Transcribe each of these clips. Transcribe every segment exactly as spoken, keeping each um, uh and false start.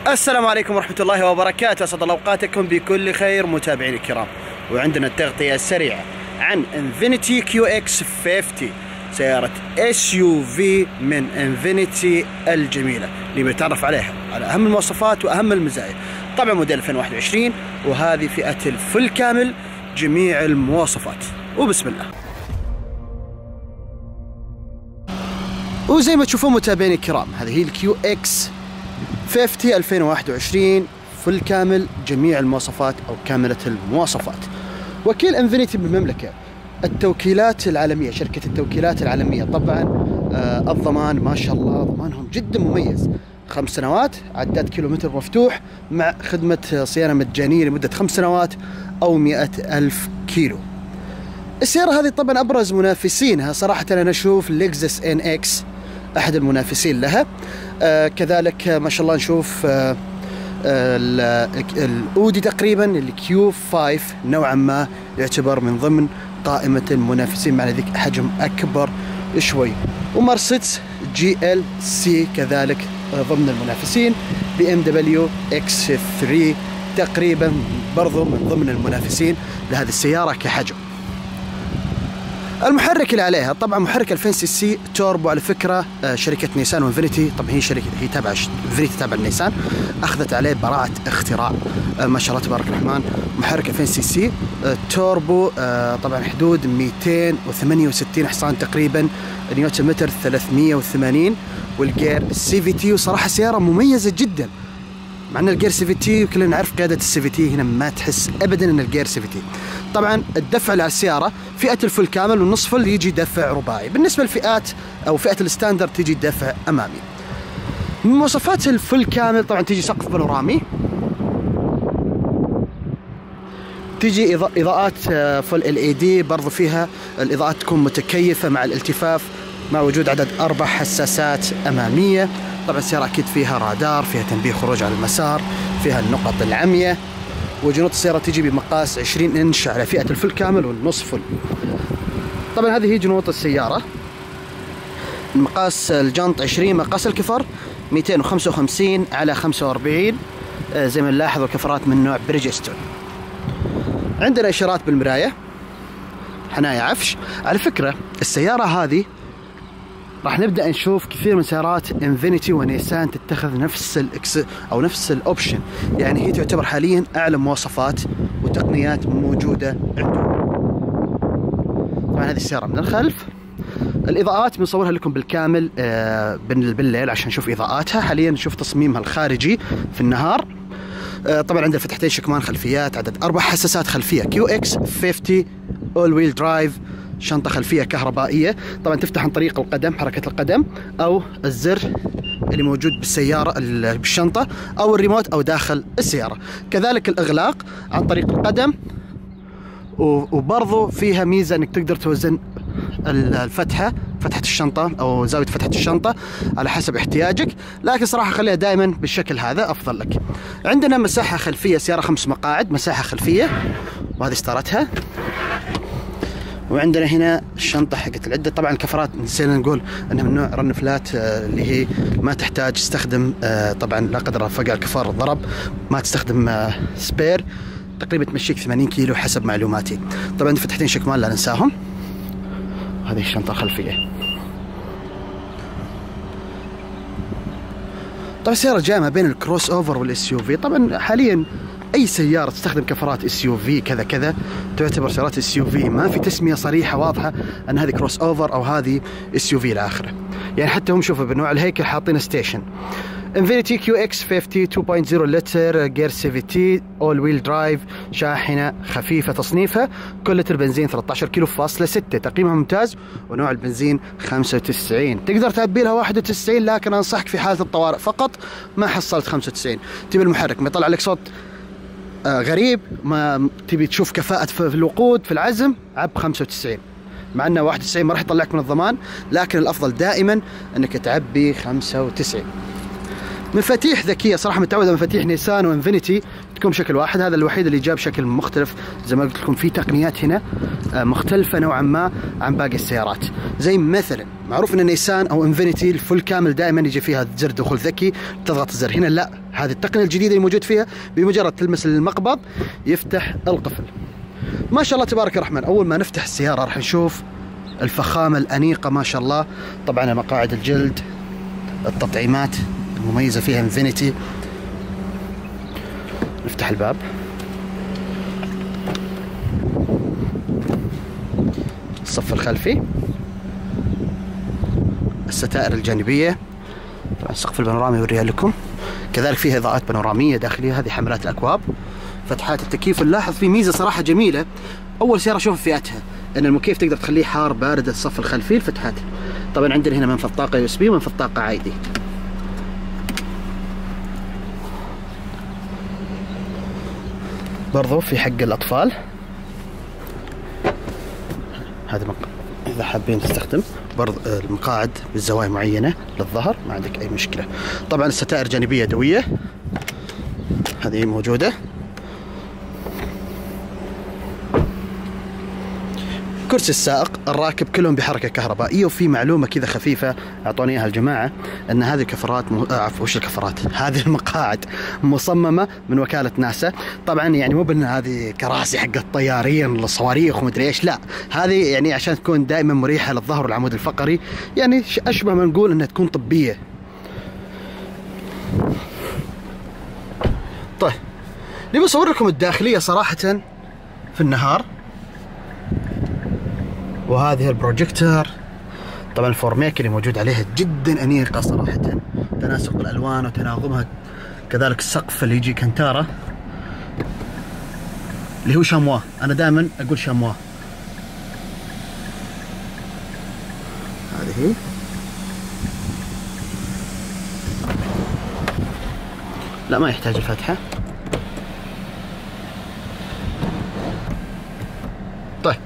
السلام عليكم ورحمة الله وبركاته، أسعد الله أوقاتكم بكل خير متابعيني الكرام. وعندنا التغطية السريعة عن انفينيتي كيو إكس خمسين، سيارة اس يو في من انفينيتي الجميلة اللي بنتعرف عليها على أهم المواصفات وأهم المزايا. طبعا موديل ألفين وواحد وعشرين، وهذه فئة الفل كامل جميع المواصفات. وبسم الله. وزي ما تشوفون متابعيني الكرام، هذه هي الكيو إكس خمسين ألفين وواحد وعشرين فل كامل جميع المواصفات او كاملة المواصفات. وكيل انفينيتي بالمملكة، التوكيلات العالمية، شركة التوكيلات العالمية طبعا. آه الضمان ما شاء الله ضمانهم جدا مميز، خمس سنوات عداد كيلومتر مفتوح مع خدمة صيانة مجانية لمدة خمس سنوات او مئة ألف كيلو. السيارة هذه طبعا ابرز منافسينها صراحة انا اشوف لكزس ان اكس احد المنافسين لها. آه كذلك ما شاء الله نشوف آه الاودي تقريبا الكيو خمسة نوعا ما يعتبر من ضمن قائمة المنافسين مع ذيك حجم اكبر شوي. ومرسيدس جي ال سي كذلك ضمن المنافسين. بي ام دبليو اكس ثلاثة تقريبا برضو من ضمن المنافسين لهذه السيارة كحجم. المحرك اللي عليها طبعا محرك ألفين سي سي توربو، على فكره شركه نيسان وانفينيتي، طبعا هي شركه هي تابعه انفينيتي تابعه لنيسان، اخذت عليه براءه اختراع ما شاء الله تبارك الرحمن. محرك ألفين سي سي توربو، طبعا حدود مئتين وثمانية وستين حصان تقريبا، نيوتن متر ثلاثمئة وثمانين، والجير سي في تي. وصراحه سياره مميزه جدا، مع ان الجير سي في تي وكلنا نعرف قياده السي في تي هنا ما تحس ابدا ان الجير سي في تي. طبعا الدفع اللي على السياره فئه الفل كامل، والنصف فل يجي دفع رباعي. بالنسبه للفئات او فئه الستاندرد تيجي دفع امامي. من مواصفات الفل كامل طبعا تيجي سقف بانورامي، تيجي اضاءات فل ال اي دي، برضو فيها الاضاءات تكون متكيفه مع الالتفاف، مع وجود عدد اربع حساسات اماميه. طبعا السيارة أكيد فيها رادار، فيها تنبيه خروج على المسار، فيها النقط العمية. وجنوط السيارة تيجي بمقاس عشرين إنش على فئة الفل كامل والنصف فل. طبعا هذه هي جنوط السيارة. مقاس الجنط عشرين، مقاس الكفر مئتين وخمسة وخمسين على خمسة وأربعين، زي ما نلاحظ الكفرات من نوع بريجستون. عندنا إشارات بالمراية، حناية عفش. على فكرة السيارة هذه راح نبدأ نشوف كثير من سيارات انفينيتي ونيسان تتخذ نفس الاكس او نفس الاوبشن، يعني هي تعتبر حاليا اعلى مواصفات وتقنيات موجودة عندهم. طبعا هذه السيارة من الخلف. الاضاءات بنصورها لكم بالكامل آه بالليل عشان نشوف اضاءاتها. حاليا نشوف تصميمها الخارجي في النهار. آه طبعا عندنا فتحتين شكمان خلفيات، عدد اربع حساسات خلفية كيو إكس خمسين اول ويل درايف، شنطة خلفية كهربائية. طبعا تفتح عن طريق القدم، حركة القدم، أو الزر اللي موجود بالسيارة بالشنطة، أو الريموت أو داخل السيارة. كذلك الإغلاق عن طريق القدم، وبرضو فيها ميزة أنك تقدر توزن الفتحة، فتحة الشنطة أو زاوية فتحة الشنطة على حسب احتياجك، لكن صراحة خليها دائما بالشكل هذا أفضل لك. عندنا مساحة خلفية، سيارة خمس مقاعد، مساحة خلفية، وهذه ستارتها. وعندنا هنا الشنطة حقت العدة. طبعا الكفرات نسينا نقول انها من نوع رن فلات، اللي هي ما تحتاج تستخدم، طبعا لا قدر الله فقع الكفر ضرب ما تستخدم سبير، تقريبا تمشيك ثمانين كيلو حسب معلوماتي. طبعا فتحتين شكمان لا ننساهم. هذه الشنطة الخلفية. طبعا السيارة جاية ما بين الكروس اوفر والاس يو في. طبعا حاليا اي سيارة تستخدم كفرات اس يو في كذا كذا تعتبر سيارات اس يو في، ما في تسمية صريحة واضحة ان هذه كروس اوفر او هذه اس يو في الى اخره. يعني حتى هم شوفوا بنوع الهيكل حاطين ستيشن. انفينيتي كيو إكس خمسين اثنين فاصلة صفر لتر، جير سي في تي، اول ويل درايف، شاحنة خفيفة تصنيفها، كل لتر بنزين ثلاثة عشر كيلو فاصلة ستة، تقييمها ممتاز، ونوع البنزين خمسة وتسعين. تقدر تعبي لها واحد وتسعين، لكن انصحك في حالة الطوارئ فقط، ما حصلت خمسة وتسعين. تبي المحرك ما يطلع لك صوت آه غريب، ما تبي تشوف كفاءة في الوقود في العزم، عب خمسة وتسعين. مع انه واحد وتسعين ما راح يطلعك من الضمان، لكن الافضل دائما انك تعبي خمسة وتسعين. مفاتيح ذكيه صراحه متعود على مفاتيح نيسان وانفينيتي تكون بشكل واحد، هذا الوحيد اللي جاب شكل مختلف. زي ما قلت لكم في تقنيات هنا مختلفه نوعا ما عن باقي السيارات. زي مثلا معروف ان نيسان او انفينيتي الفل كامل دائما يجي فيها زر دخول ذكي، تضغط الزر. هنا لا، هذه التقنيه الجديده اللي موجود فيها بمجرد تلمس المقبض يفتح القفل. ما شاء الله تبارك الرحمن. اول ما نفتح السياره راح نشوف الفخامه الانيقه ما شاء الله. طبعا مقاعد الجلد، التطعيمات المميزه فيها انفينيتي. نفتح الباب، الصف الخلفي، الستائر الجانبيه، طبعا السقف البانورامي يوريها لكم، كذلك فيها اضاءات بانوراميه داخليه. هذه حملات الاكواب، فتحات التكييف. نلاحظ في ميزه صراحه جميله اول سياره اشوفها في فئتها، ان المكيف تقدر تخليه حار بارد. الصف الخلفي الفتحات، طبعا عندنا هنا منفذ طاقه يو اس بي ومنفذ طاقه عادي. برضو في حق الاطفال، هذا مق... اذا حابين تستخدم برضو المقاعد بالزوايا معينه للظهر ما عندك اي مشكله. طبعا الستائر جانبيه دويه هذه موجوده. كرسي السائق، الراكب كلهم بحركه كهربائيه. وفي معلومه كذا خفيفه اعطوني اياها الجماعه، ان هذه الكفرات م... عفوا وش الكفرات هذه المقاعد مصممه من وكاله ناسا. طبعا يعني مو بان هذه كراسي حق الطيارين الصواريخ ومدري ايش، لا، هذه يعني عشان تكون دائما مريحه للظهر والعمود الفقري، يعني اشبه ما نقول انها تكون طبيه. طيب نبي اصور لكم الداخليه صراحه في النهار. وهذه البروجيكتور، طبعا الفورميك اللي موجود عليها جدا انيقه صراحه، تناسق الالوان وتناغمها. كذلك السقف اللي يجي كنتاره اللي هو شاموا، انا دائما اقول شاموا. هذه لا ما يحتاج الفتحه. طيب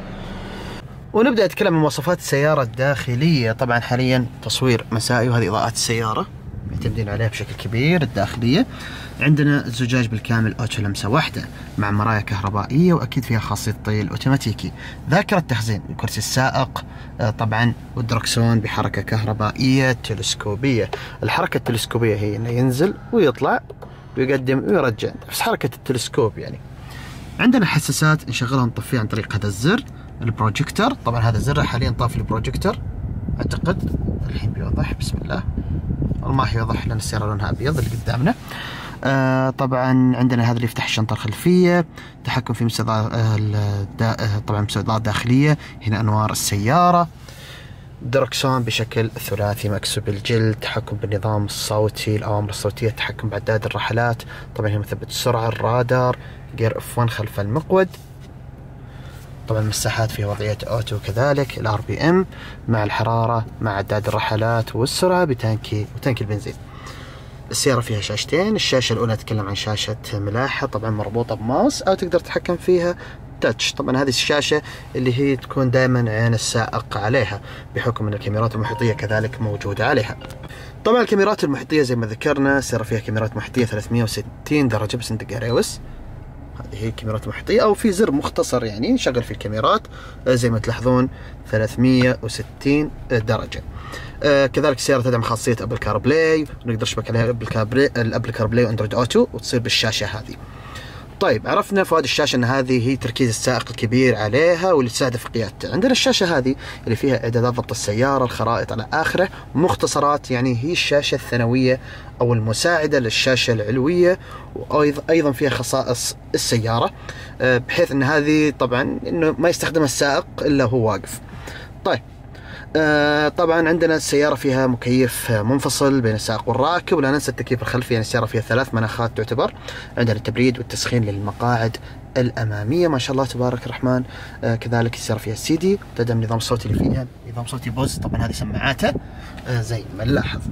ونبدأ نتكلم عن مواصفات السيارة الداخلية. طبعا حاليا تصوير مسائي، وهذه إضاءات السيارة معتمدين عليها بشكل كبير. الداخلية عندنا الزجاج بالكامل أوتو لمسة واحدة مع مرايا كهربائية، وأكيد فيها خاصية طي الأوتوماتيكي. ذاكرة تخزين، كرسي السائق طبعا، والدركسون بحركة كهربائية تلسكوبية. الحركة التلسكوبية هي إنه ينزل ويطلع ويقدم ويرجع، نفس حركة التلسكوب يعني. عندنا حساسات نشغلها ونطفيها عن طريق هذا الزر. البروجيكتور، طبعا هذا الزر حاليا طافي البروجيكتور اعتقد، الحين بيوضح. بسم الله، ما يوضح لان السياره لونها ابيض اللي قدامنا. آه طبعا عندنا هذا اللي يفتح الشنطه الخلفيه، تحكم في مستوى طبعا مستويات داخليه. هنا انوار السياره، دركسون بشكل ثلاثي مكسو بالجلد، تحكم بالنظام الصوتي، الاوامر الصوتيه، التحكم بعداد الرحلات. طبعا هنا مثبت السرعه، الرادار، جير اف واحد خلف المقود. طبعا المساحات فيها وضعية اوتو، كذلك الار بي ام مع الحرارة مع عداد الرحلات والسرعة بتانكي وتانكي البنزين. السيارة فيها شاشتين، الشاشة الأولى تتكلم عن شاشة ملاحة طبعا مربوطة بماوس، أو تقدر تتحكم فيها تاتش. طبعا هذه الشاشة اللي هي تكون دائما عين السائق عليها، بحكم أن الكاميرات المحيطية كذلك موجودة عليها. طبعا الكاميرات المحيطية زي ما ذكرنا، السيارة فيها كاميرات محيطية ثلاثمئة وستين درجة بس ندق ريوس. هذه هي الكاميرات المحيطية، أو في زر مختصر يعني نشغل في الكاميرات زي ما تلاحظون ثلاثمئة وستين درجة. آه كذلك السيارة تدعم خاصية أبل كار بلاي، ونقدر نشبك عليها الأبل كار بلاي وأندرويد أوتو، وتصير بالشاشة هذه. طيب عرفنا فوائد الشاشة ان هذه هي تركيز السائق الكبير عليها واللي تساعده في قيادته. عندنا الشاشة هذه اللي فيها اعدادات ضبط السيارة، الخرائط على اخره، مختصرات، يعني هي الشاشة الثانوية او المساعدة للشاشة العلوية، وايضا فيها خصائص السيارة بحيث ان هذه طبعا انه ما يستخدمها السائق الا هو واقف. طيب آه طبعا عندنا السيارة فيها مكيف منفصل بين السائق والراكب، ولا ننسى التكييف الخلفي، يعني السيارة فيها ثلاث مناخات تعتبر. عندنا التبريد والتسخين للمقاعد الأمامية ما شاء الله تبارك الرحمن. آه كذلك السيارة فيها سي دي، تدعم النظام الصوتي اللي فيها نظام صوتي بوز، طبعا هذه سماعاته آه زي ما نلاحظ.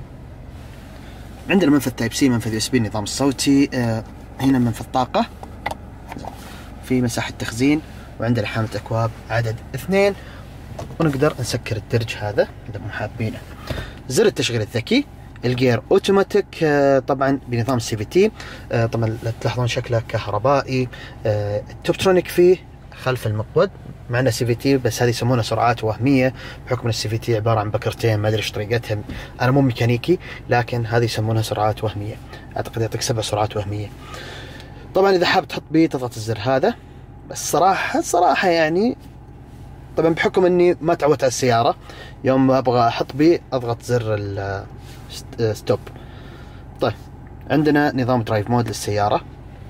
عندنا منفذ تايب سي، منفذ يو اس بي النظام الصوتي. آه هنا منفذ طاقة، في مساحة تخزين، وعندنا حامة أكواب عدد اثنين، ونقدر نسكر الدرج هذا إذا مو حابينه. زر التشغيل الذكي، الجير اوتوماتيك طبعا بنظام السي في تي. طبعا تلاحظون شكله كهربائي. التوبترونيك فيه خلف المقود، مع انه سي في تي بس هذه يسمونها سرعات وهميه بحكم ان السي في تي عباره عن بكرتين، ما ادري ايش طريقتها، انا مو ميكانيكي، لكن هذه يسمونها سرعات وهميه، اعتقد يعطيك سبع سرعات وهميه. طبعا اذا حاب تحط بيه تضغط الزر هذا، بس صراحه صراحه يعني طبعا بحكم اني ما تعودت على السياره، يوم ما ابغى احط بيه اضغط زر الستوب. طيب عندنا نظام درايف مود للسياره.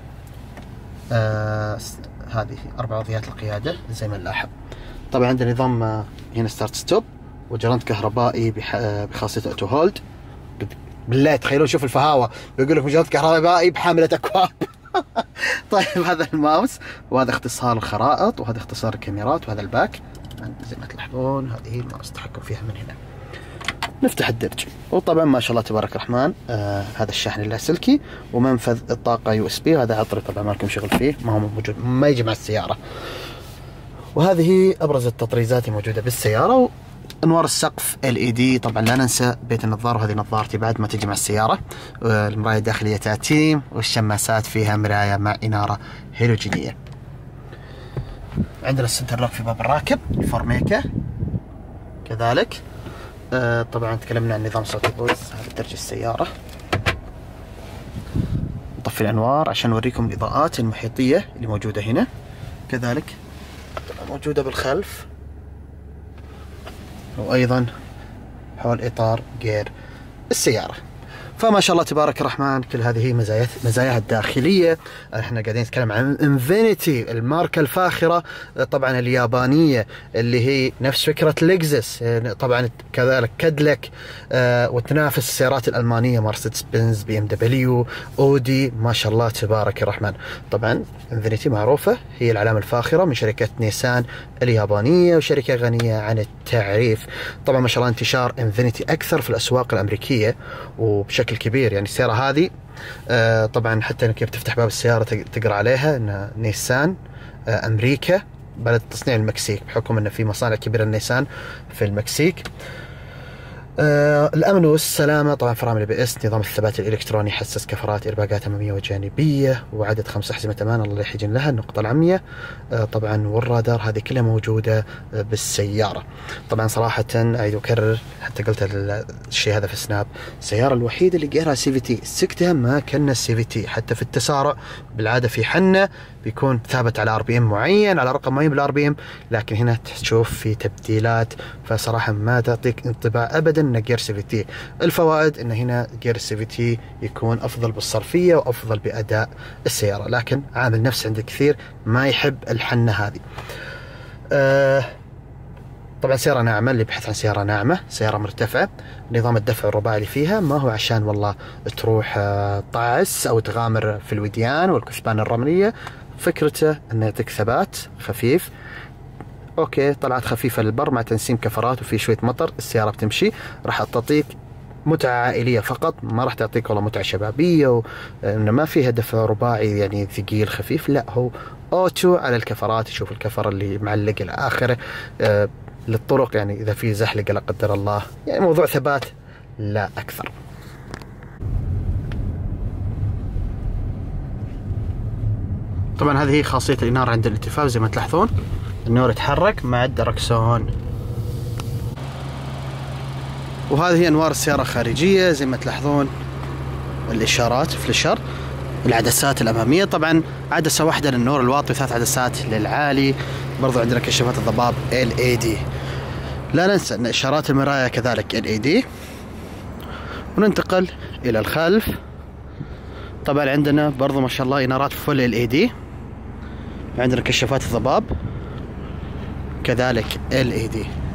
آه هذه اربع وضعيات القياده زي ما نلاحظ. طبعا عندنا نظام آه هنا ستارت ستوب، وجرنت كهربائي بخاصيه اوتو هولد. بالله تخيلوا شوف الفهاوه، بيقول لك جرنت كهربائي بحامله اكواب. طيب هذا الماوس، وهذا اختصار الخرائط، وهذا اختصار الكاميرات، وهذا الباك زي ما تلاحظون. هذه الماوس التحكم فيها من هنا. نفتح الدرج، وطبعا ما شاء الله تبارك الرحمن آه هذا الشاحن اللاسلكي، ومنفذ الطاقه يو اس بي، وهذا عطري طبعا ما لكم شغل فيه، ما هو موجود، ما يجي مع السياره. وهذه ابرز التطريزات الموجوده بالسياره. انوار السقف ال اي دي، طبعا لا ننسى بيت النظاره، وهذه نظارتي بعد ما تجي مع السياره. المرايه الداخليه تاتيم، والشماسات فيها مرايه مع اناره هيلوجينيه. عندنا السنتر لوك في باب الراكب، الفورميكا كذلك. آه طبعا تكلمنا عن نظام صوتي بويز. هذا درج السياره. نطفي الانوار عشان نوريكم الاضاءات المحيطيه اللي موجوده هنا، كذلك موجوده بالخلف، وايضا حول اطار جير السياره. فما شاء الله تبارك الرحمن كل هذه مزايا مزاياها الداخليه. احنا قاعدين نتكلم عن انفينيتي، الماركه الفاخره طبعا اليابانيه اللي هي نفس فكره لكزس، طبعا كذلك كادلك، آه وتنافس السيارات الالمانيه مرسيدس بنز، بي ام دبليو، اودي، ما شاء الله تبارك الرحمن. طبعا انفينيتي معروفه هي العلامه الفاخره من شركه نيسان اليابانيه، وشركه غنيه عن التعريف. طبعا ما شاء الله انتشار انفينيتي اكثر في الاسواق الامريكيه وبشكل كبير. يعني السيارة هذه آه طبعا حتى انك كيف تفتح باب السيارة تقرأ عليها ان نيسان آه امريكا، بلد تصنيع المكسيك، بحكم ان في مصانع كبيرة لنيسان في المكسيك. آه الامن والسلامه، طبعا فرامل بي اس، نظام الثبات الالكتروني، حساس كفرات، ايرباجات اماميه وجانبيه، وعدد خمس احزمه امان الله يحجن لها، النقطه العمية آه طبعا، والرادار، هذه كلها موجوده آه بالسياره. طبعا صراحه اعيد واكرر، حتى قلت الشيء هذا في سناب، السياره الوحيده اللي جيرها سي في تي، سكتها ما كنا السي في تي، حتى في التسارع بالعاده في حنه بيكون ثابت على ار بي ام معين، على رقم معين بالار بي ام، لكن هنا تشوف في تبديلات، فصراحه ما تعطيك انطباع ابدا انه جير سي في تي. الفوائد ان هنا جير السي في تي يكون افضل بالصرفيه وافضل باداء السياره، لكن عامل نفس عند كثير ما يحب الحنه هذه. آه طبعا سياره ناعمه، اللي يبحث عن سياره ناعمه، سياره مرتفعه، نظام الدفع الرباعي اللي فيها ما هو عشان والله تروح آه طعس او تغامر في الوديان والكثبان الرمليه، فكرته انه يعطيك ثبات خفيف. اوكي طلعت خفيفه للبر مع تنسيم كفرات وفي شويه مطر، السياره بتمشي، راح تعطيك متعه عائليه فقط، ما راح تعطيك والله متعه شبابيه، وانه ما فيها دفع رباعي يعني ثقيل خفيف، لا هو اوتو على الكفرات. شوف الكفر اللي معلق الى اخره. آه للطرق يعني اذا في زحلقه لا قدر الله، يعني موضوع ثبات لا اكثر. طبعا هذه هي خاصيه الاناره عند الالتفاف، زي ما تلاحظون النور يتحرك مع الدركسون. وهذه هي انوار السياره الخارجيه، زي ما تلاحظون الاشارات فليشر، العدسات الاماميه، طبعا عدسه واحده للنور الواطي وثلاث عدسات للعالي. برضو عندنا كشافات الضباب ال اي دي. لا ننسى ان اشارات المرايه كذلك ال اي دي. وننتقل الى الخلف، طبعا عندنا برضو ما شاء الله انارات فل ال اي دي، عندنا كشافات الضباب كذلك ال اي دي.